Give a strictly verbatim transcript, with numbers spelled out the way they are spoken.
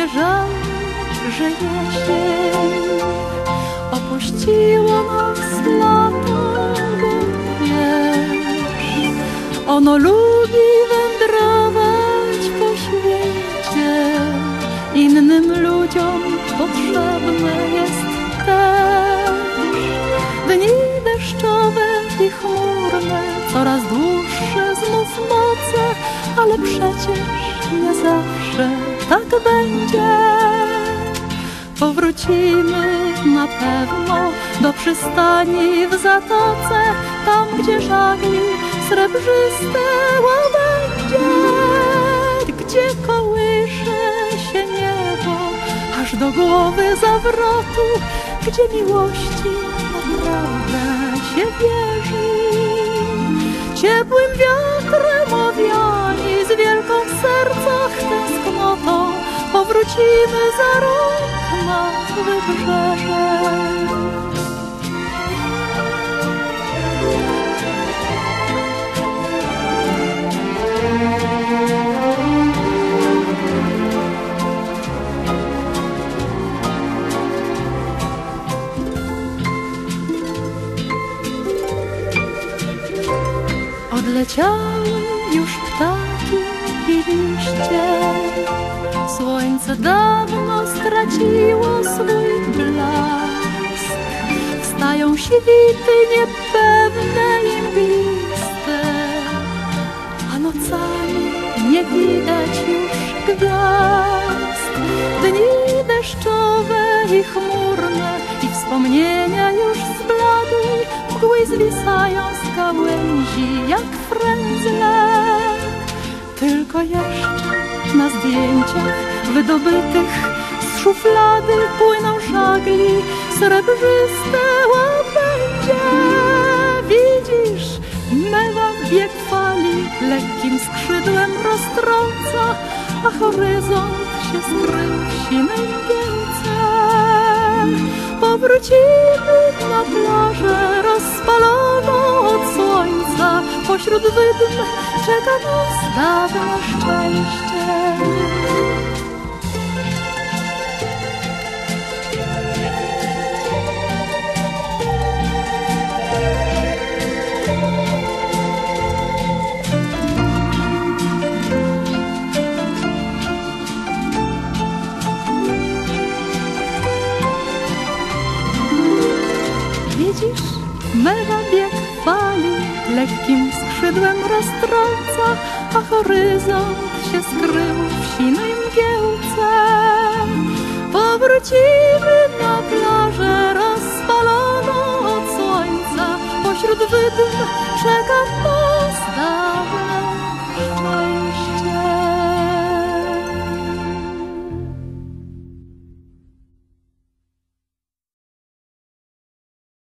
nie żal, że jesień opuściło nas lato, bo wiesz, ono lubi wędrować po świecie. Innym ludziom potrzebne jest też. Dni deszczowe i chmurne, coraz dłuższe znów noce, ale przecież nie zawsze tak będzie. Powrócimy na pewno do przystani w zatoce, tam gdzie żagli srebrzyste łabędzie, gdzie kołysze się niebo aż do głowy zawrotu, gdzie miłości naprawdę się wierzy. Ciepłym wiatrem owiani, z wielką w sercach tęsknotą, powrócimy za rok na wybrzeże. Odleciały już ptaki i liście, słońce dawno straciło swój blask. Wstają świty niepewne i mgliste, a nocami nie widać już gwiazd. Dni deszczowe i chmurne i wspomnienia już zbladły, mgły zwisają z gałęzi jak frędzle. Tylko jeszcze na zdjęciach wydobytych z szuflady płyną żagli srebrzyste łabędzie. Widzisz, mewa bieg fali lekkim skrzydłem roztrąca, a horyzont się skrył w sinej mgiełce. Powrócimy na plażę rozpaloną od słońca, pośród wydm czeka nas dawne szczęście. Widzisz, mewa bieg fali lekkim skrzydłem roztrąca, a horyzont się skrył w sinej mgiełce. Powrócimy na plażę